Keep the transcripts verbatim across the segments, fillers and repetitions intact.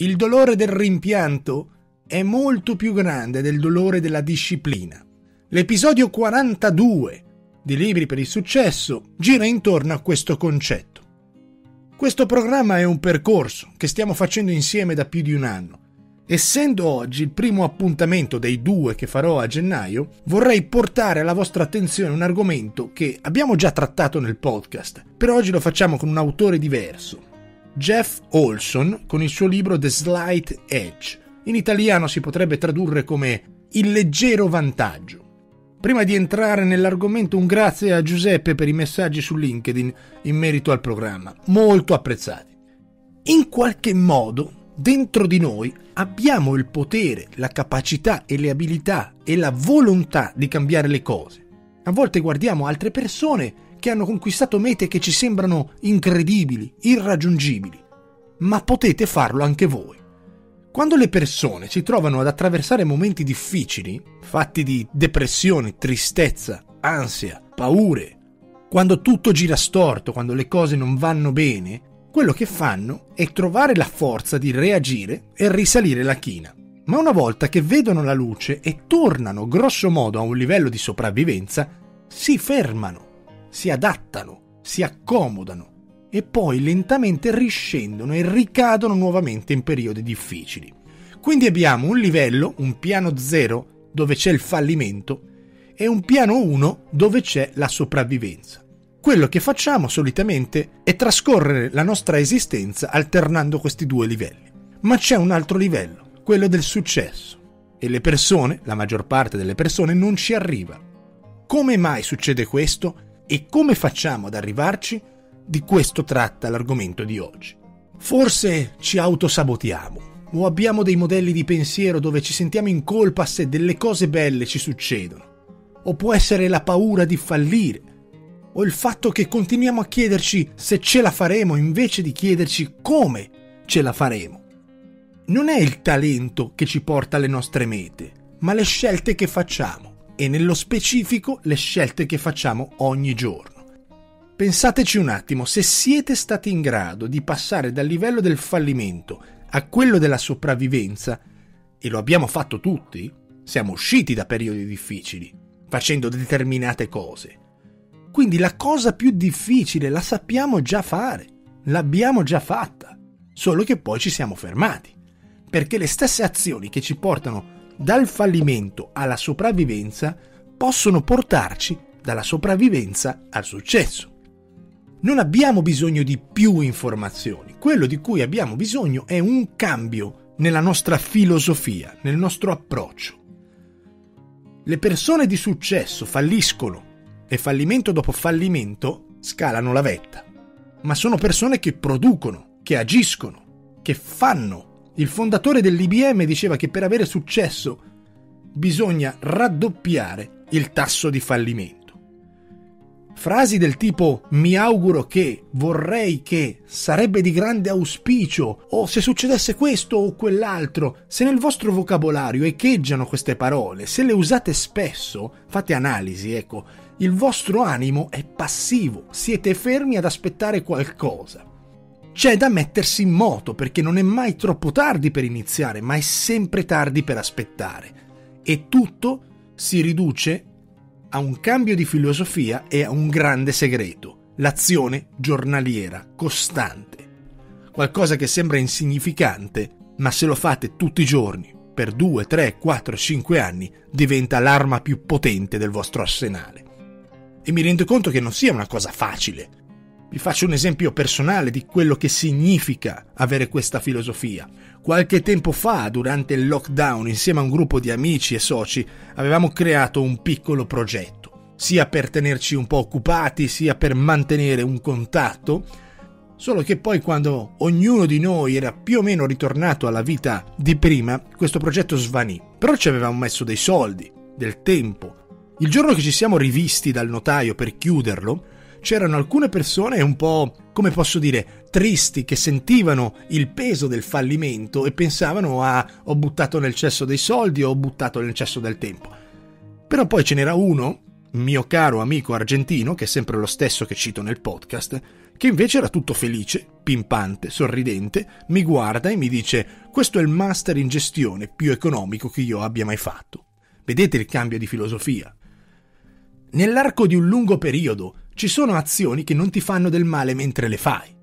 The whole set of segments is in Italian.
Il dolore del rimpianto è molto più grande del dolore della disciplina. L'episodio quarantadue di Libri per il Successo gira intorno a questo concetto. Questo programma è un percorso che stiamo facendo insieme da più di un anno. Essendo oggi il primo appuntamento dei due che farò a gennaio, vorrei portare alla vostra attenzione un argomento che abbiamo già trattato nel podcast, però oggi lo facciamo con un autore diverso. Jeff Olson con il suo libro The Slight Edge. In italiano si potrebbe tradurre come Il leggero vantaggio. Prima di entrare nell'argomento, un grazie a Giuseppe per i messaggi su LinkedIn in merito al programma, molto apprezzati. In qualche modo, dentro di noi abbiamo il potere, la capacità e le abilità e la volontà di cambiare le cose. A volte guardiamo altre persone che hanno conquistato mete che ci sembrano incredibili, irraggiungibili, ma potete farlo anche voi. Quando le persone si trovano ad attraversare momenti difficili, fatti di depressione, tristezza, ansia, paure, quando tutto gira storto, quando le cose non vanno bene, quello che fanno è trovare la forza di reagire e risalire la china. Ma una volta che vedono la luce e tornano grosso modo a un livello di sopravvivenza, si fermano, si adattano, si accomodano e poi lentamente riscendono e ricadono nuovamente in periodi difficili. Quindi abbiamo un livello, un piano zero, dove c'è il fallimento, e un piano uno dove c'è la sopravvivenza. Quello che facciamo solitamente è trascorrere la nostra esistenza alternando questi due livelli. Ma c'è un altro livello, quello del successo. E le persone, la maggior parte delle persone, non ci arriva. Come mai succede questo? E come facciamo ad arrivarci? Di questo tratta l'argomento di oggi. Forse ci autosabotiamo o abbiamo dei modelli di pensiero dove ci sentiamo in colpa se delle cose belle ci succedono. O può essere la paura di fallire, o il fatto che continuiamo a chiederci se ce la faremo invece di chiederci come ce la faremo. Non è il talento che ci porta alle nostre mete, ma le scelte che facciamo, e nello specifico le scelte che facciamo ogni giorno. Pensateci un attimo, se siete stati in grado di passare dal livello del fallimento a quello della sopravvivenza, e lo abbiamo fatto tutti, siamo usciti da periodi difficili, facendo determinate cose. Quindi la cosa più difficile la sappiamo già fare, l'abbiamo già fatta, solo che poi ci siamo fermati, perché le stesse azioni che ci portano dal fallimento alla sopravvivenza possono portarci dalla sopravvivenza al successo. Non abbiamo bisogno di più informazioni, quello di cui abbiamo bisogno è un cambio nella nostra filosofia, nel nostro approccio. Le persone di successo falliscono e fallimento dopo fallimento scalano la vetta, ma sono persone che producono, che agiscono, che fanno. Il fondatore dell'I B M diceva che per avere successo bisogna raddoppiare il tasso di fallimento. Frasi del tipo mi auguro che, vorrei che, sarebbe di grande auspicio, o se succedesse questo o quell'altro, se nel vostro vocabolario echeggiano queste parole, se le usate spesso, fate analisi, ecco, il vostro animo è passivo, siete fermi ad aspettare qualcosa. C'è da mettersi in moto perché non è mai troppo tardi per iniziare, ma è sempre tardi per aspettare. E tutto si riduce a un cambio di filosofia e a un grande segreto, l'azione giornaliera, costante. Qualcosa che sembra insignificante, ma se lo fate tutti i giorni, per due, tre, quattro, cinque anni, diventa l'arma più potente del vostro arsenale. E mi rendo conto che non sia una cosa facile. Vi faccio un esempio personale di quello che significa avere questa filosofia. Qualche tempo fa, durante il lockdown, insieme a un gruppo di amici e soci, avevamo creato un piccolo progetto, sia per tenerci un po' occupati, sia per mantenere un contatto, solo che poi quando ognuno di noi era più o meno ritornato alla vita di prima, questo progetto svanì. Però ci avevamo messo dei soldi, del tempo. Il giorno che ci siamo rivisti dal notaio per chiuderlo, c'erano alcune persone un po', come posso dire, tristi, che sentivano il peso del fallimento e pensavano a ho buttato nel cesso dei soldi o ho buttato nel cesso del tempo. Però poi ce n'era uno, mio caro amico argentino, che è sempre lo stesso che cito nel podcast, che invece era tutto felice, pimpante, sorridente, mi guarda e mi dice: questo è il master in gestione più economico che io abbia mai fatto. Vedete il cambio di filosofia? Nell'arco di un lungo periodo ci sono azioni che non ti fanno del male mentre le fai.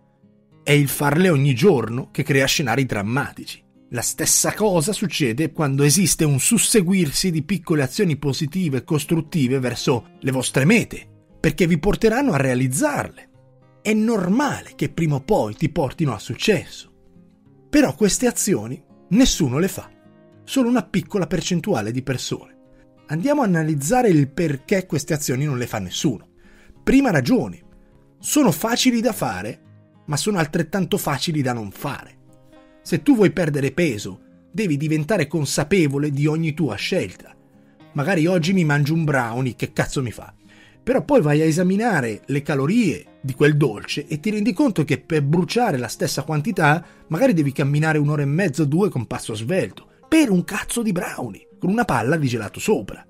È il farle ogni giorno che crea scenari drammatici. La stessa cosa succede quando esiste un susseguirsi di piccole azioni positive e costruttive verso le vostre mete, perché vi porteranno a realizzarle. È normale che prima o poi ti portino a successo. Però queste azioni nessuno le fa, solo una piccola percentuale di persone. Andiamo a analizzare il perché queste azioni non le fa nessuno. Prima ragione: sono facili da fare, ma sono altrettanto facili da non fare. Se tu vuoi perdere peso, devi diventare consapevole di ogni tua scelta. Magari oggi mi mangio un brownie, che cazzo mi fa? Però poi vai a esaminare le calorie di quel dolce e ti rendi conto che per bruciare la stessa quantità magari devi camminare un'ora e mezzo o due con passo svelto, per un cazzo di brownie, con una palla di gelato sopra.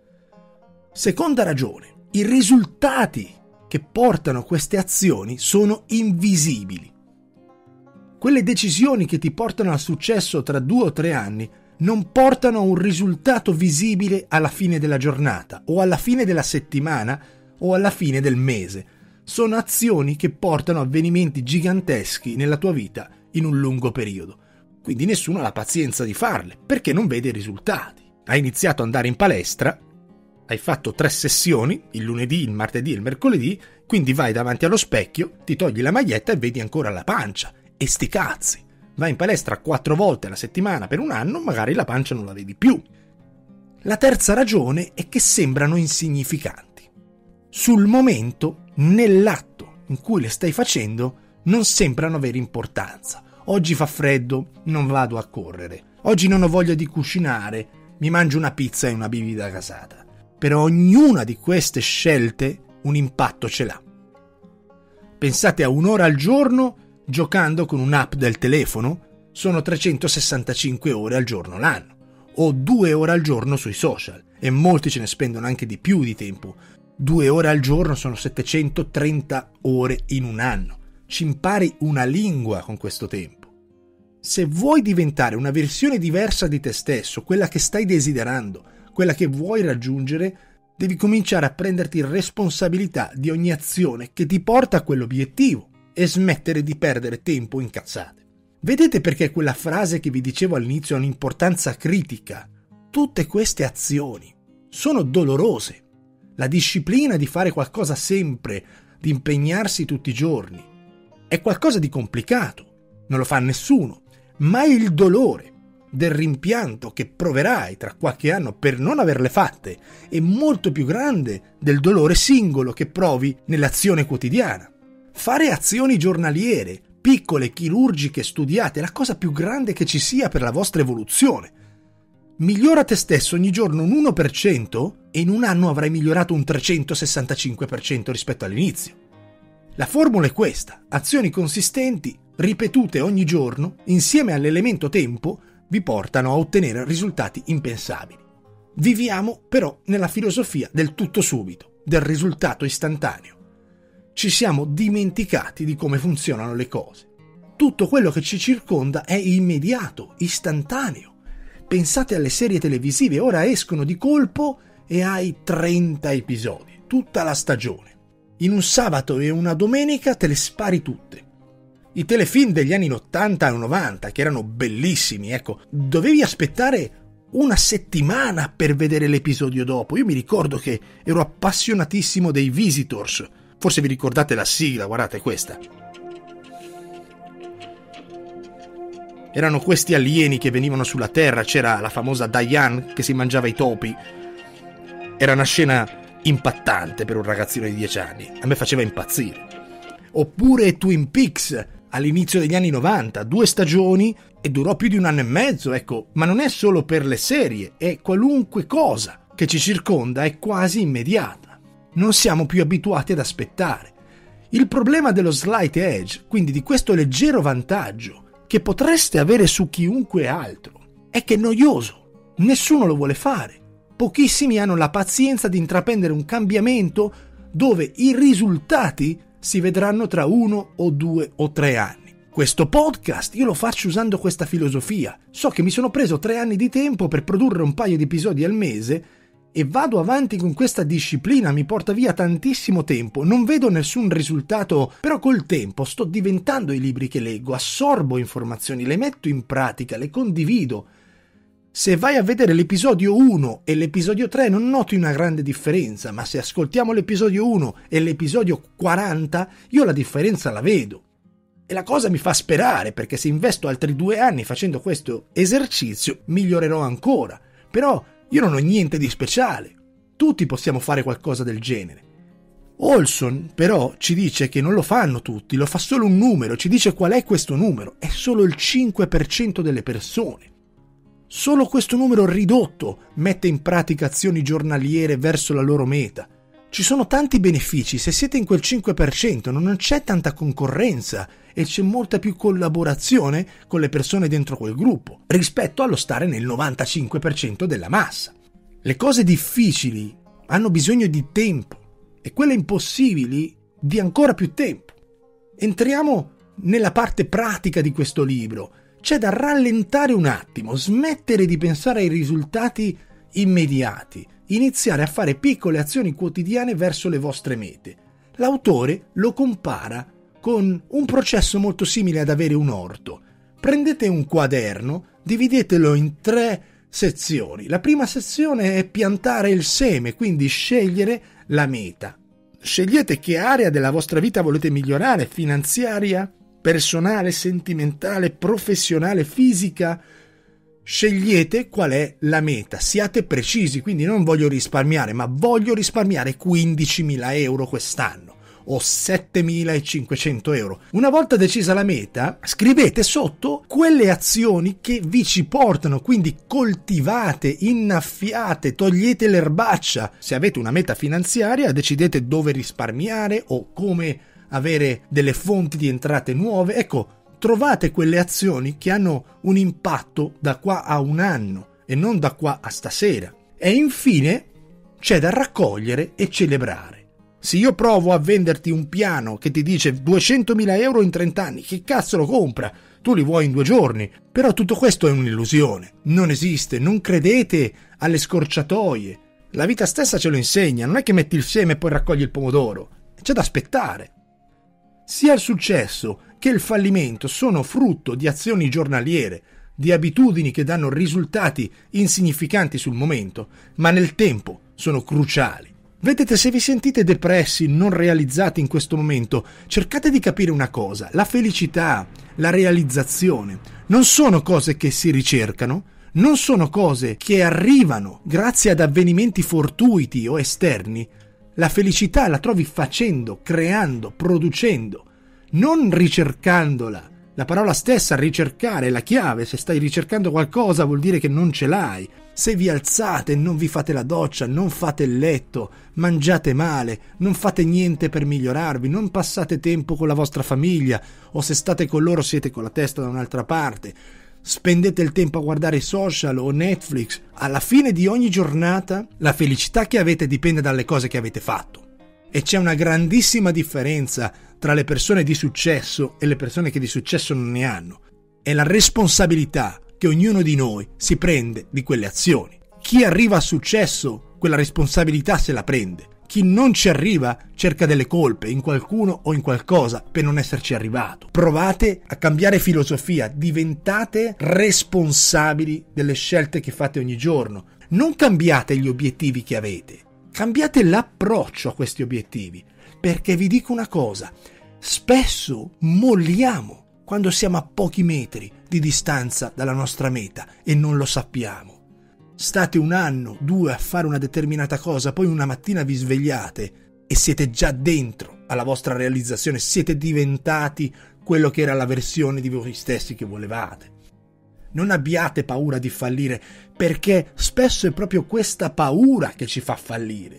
Seconda ragione: i risultati che portano queste azioni sono invisibili. Quelle decisioni che ti portano al successo tra due o tre anni non portano un risultato visibile alla fine della giornata, o alla fine della settimana, o alla fine del mese. Sono azioni che portano avvenimenti giganteschi nella tua vita in un lungo periodo. Quindi nessuno ha la pazienza di farle, perché non vede i risultati. Hai iniziato ad andare in palestra, hai fatto tre sessioni, il lunedì, il martedì e il mercoledì, quindi vai davanti allo specchio, ti togli la maglietta e vedi ancora la pancia. E sti cazzi, vai in palestra quattro volte alla settimana per un anno, magari la pancia non la vedi più. La terza ragione è che sembrano insignificanti. Sul momento, nell'atto in cui le stai facendo, non sembrano avere importanza. Oggi fa freddo, non vado a correre. Oggi non ho voglia di cucinare, mi mangio una pizza e una bibita gasata. Per ognuna di queste scelte un impatto ce l'ha. Pensate a un'ora al giorno giocando con un'app del telefono, sono trecentosessantacinque ore al giorno l'anno, o due ore al giorno sui social, e molti ce ne spendono anche di più di tempo. Due ore al giorno sono settecentotrenta ore in un anno. Ci impari una lingua con questo tempo. Se vuoi diventare una versione diversa di te stesso, quella che stai desiderando, quella che vuoi raggiungere, devi cominciare a prenderti responsabilità di ogni azione che ti porta a quell'obiettivo e smettere di perdere tempo in cazzate. Vedete perché quella frase che vi dicevo all'inizio ha un'importanza critica? Tutte queste azioni sono dolorose. La disciplina di fare qualcosa sempre, di impegnarsi tutti i giorni, è qualcosa di complicato, non lo fa nessuno, ma il dolore del rimpianto che proverai tra qualche anno per non averle fatte è molto più grande del dolore singolo che provi nell'azione quotidiana. Fare azioni giornaliere, piccole, chirurgiche, studiate, è la cosa più grande che ci sia per la vostra evoluzione. Migliora te stesso ogni giorno un uno per cento e in un anno avrai migliorato un trecentosessantacinque per cento rispetto all'inizio. La formula è questa: azioni consistenti, ripetute ogni giorno, insieme all'elemento tempo, vi portano a ottenere risultati impensabili. Viviamo però nella filosofia del tutto subito, del risultato istantaneo. Ci siamo dimenticati di come funzionano le cose. Tutto quello che ci circonda è immediato, istantaneo. Pensate alle serie televisive, ora escono di colpo e hai trenta episodi, tutta la stagione. In un sabato e una domenica te le spari tutte. I telefilm degli anni ottanta e novanta, che erano bellissimi, ecco, dovevi aspettare una settimana per vedere l'episodio dopo. Io mi ricordo che ero appassionatissimo dei Visitors. Forse vi ricordate la sigla, guardate questa. Erano questi alieni che venivano sulla Terra, c'era la famosa Diane che si mangiava i topi. Era una scena impattante per un ragazzino di dieci anni, a me faceva impazzire. Oppure Twin Peaks, all'inizio degli anni novanta, due stagioni e durò più di un anno e mezzo, ecco. Ma non è solo per le serie, è qualunque cosa che ci circonda, è quasi immediata. Non siamo più abituati ad aspettare. Il problema dello slight edge, quindi di questo leggero vantaggio che potreste avere su chiunque altro, è che è noioso. Nessuno lo vuole fare. Pochissimi hanno la pazienza di intraprendere un cambiamento dove i risultati si vedranno tra uno o due o tre anni. Questo podcast io lo faccio usando questa filosofia. So che mi sono preso tre anni di tempo per produrre un paio di episodi al mese e vado avanti con questa disciplina, mi porta via tantissimo tempo, non vedo nessun risultato, però col tempo sto diventando i libri che leggo, assorbo informazioni, le metto in pratica, le condivido. Se vai a vedere l'episodio uno e l'episodio tre non noti una grande differenza, ma se ascoltiamo l'episodio uno e l'episodio quaranta, io la differenza la vedo. E la cosa mi fa sperare, perché se investo altri due anni facendo questo esercizio, migliorerò ancora. Però io non ho niente di speciale. Tutti possiamo fare qualcosa del genere. Olson, però, ci dice che non lo fanno tutti, lo fa solo un numero, ci dice qual è questo numero. È solo il cinque per cento delle persone. Solo questo numero ridotto mette in pratica azioni giornaliere verso la loro meta. Ci sono tanti benefici, se siete in quel cinque per cento non c'è tanta concorrenza e c'è molta più collaborazione con le persone dentro quel gruppo, rispetto allo stare nel novantacinque per cento della massa. Le cose difficili hanno bisogno di tempo e quelle impossibili di ancora più tempo. Entriamo nella parte pratica di questo libro. C'è da rallentare un attimo, smettere di pensare ai risultati immediati, iniziare a fare piccole azioni quotidiane verso le vostre mete. L'autore lo compara con un processo molto simile ad avere un orto. Prendete un quaderno, dividetelo in tre sezioni. La prima sezione è piantare il seme, quindi scegliere la meta. Scegliete che area della vostra vita volete migliorare, finanziaria, personale, sentimentale, professionale, fisica. Scegliete qual è la meta, siate precisi, quindi non voglio risparmiare, ma voglio risparmiare quindicimila euro quest'anno o settemilacinquecento euro. Una volta decisa la meta, scrivete sotto quelle azioni che vi ci portano, quindi coltivate, innaffiate, togliete l'erbaccia. Se avete una meta finanziaria, decidete dove risparmiare o come avere delle fonti di entrate nuove. Ecco, trovate quelle azioni che hanno un impatto da qua a un anno e non da qua a stasera. E infine c'è da raccogliere e celebrare. Se io provo a venderti un piano che ti dice duecentomila euro in trenta anni, che cazzo lo compra? Tu li vuoi in due giorni. Però tutto questo è un'illusione. Non esiste. Non credete alle scorciatoie. La vita stessa ce lo insegna. Non è che metti il seme e poi raccogli il pomodoro. C'è da aspettare. Sia il successo che il fallimento sono frutto di azioni giornaliere, di abitudini che danno risultati insignificanti sul momento, ma nel tempo sono cruciali. Vedete, se vi sentite depressi, non realizzati in questo momento, cercate di capire una cosa: la felicità, la realizzazione, non sono cose che si ricercano, non sono cose che arrivano grazie ad avvenimenti fortuiti o esterni. La felicità la trovi facendo, creando, producendo, non ricercandola. La parola stessa, ricercare, è la chiave. Se stai ricercando qualcosa vuol dire che non ce l'hai. Se vi alzate, non vi fate la doccia, non fate il letto, mangiate male, non fate niente per migliorarvi, non passate tempo con la vostra famiglia, o se state con loro siete con la testa da un'altra parte, spendete il tempo a guardare i social o Netflix, alla fine di ogni giornata la felicità che avete dipende dalle cose che avete fatto. E c'è una grandissima differenza tra le persone di successo e le persone che di successo non ne hanno. È la responsabilità che ognuno di noi si prende di quelle azioni. Chi arriva a successo, quella responsabilità se la prende. Chi non ci arriva cerca delle colpe in qualcuno o in qualcosa per non esserci arrivato. Provate a cambiare filosofia, diventate responsabili delle scelte che fate ogni giorno. Non cambiate gli obiettivi che avete, cambiate l'approccio a questi obiettivi, perché vi dico una cosa: spesso molliamo quando siamo a pochi metri di distanza dalla nostra meta e non lo sappiamo. State un anno, due a fare una determinata cosa, poi una mattina vi svegliate e siete già dentro alla vostra realizzazione, siete diventati quello che era la versione di voi stessi che volevate. Non abbiate paura di fallire, perché spesso è proprio questa paura che ci fa fallire.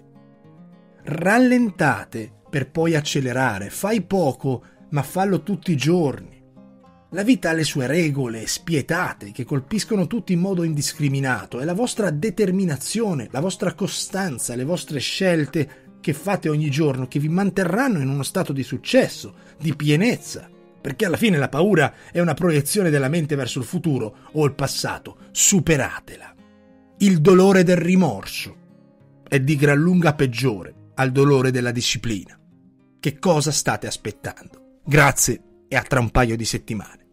Rallentate per poi accelerare, fai poco ma fallo tutti i giorni. La vita ha le sue regole spietate che colpiscono tutti in modo indiscriminato. È la vostra determinazione, la vostra costanza, le vostre scelte che fate ogni giorno che vi manterranno in uno stato di successo, di pienezza, perché alla fine la paura è una proiezione della mente verso il futuro o il passato. Superatela. Il dolore del rimorso è di gran lunga peggiore al dolore della disciplina. Che cosa state aspettando? Grazie e a tra un paio di settimane.